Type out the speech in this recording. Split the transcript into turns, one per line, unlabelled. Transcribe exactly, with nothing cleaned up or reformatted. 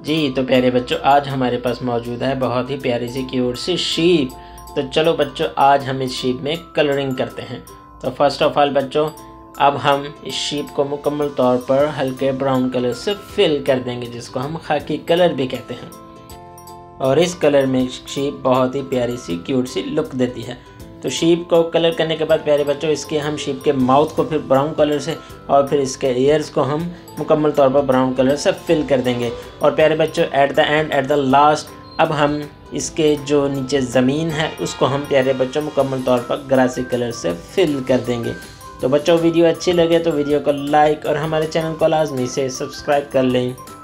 जी तो प्यारे बच्चों, आज हमारे पास मौजूद है बहुत ही प्यारी सी क्यूट सी शीप। तो चलो बच्चों, आज हम इस शीप में कलरिंग करते हैं। तो फर्स्ट ऑफ ऑल बच्चों, अब हम इस शीप को मुकम्मल तौर पर हल्के ब्राउन कलर से फिल कर देंगे, जिसको हम खाकी कलर भी कहते हैं। और इस कलर में शीप बहुत ही प्यारी सी क्यूट सी लुक देती है। तो शीप को कलर करने के बाद प्यारे बच्चों, इसके हम शीप के माउथ को फिर ब्राउन कलर से और फिर इसके ईयर्स को हम मुकम्मल तौर पर ब्राउन कलर से फिल कर देंगे। और प्यारे बच्चों, at the end at the last अब हम इसके जो नीचे ज़मीन है उसको हम प्यारे बच्चों मुकम्मल तौर पर ग्रासी कलर से फिल कर देंगे। तो बच्चों, वीडियो अच्छी लगे तो वीडियो को लाइक और हमारे चैनल को लाजमी से सब्सक्राइब कर लें।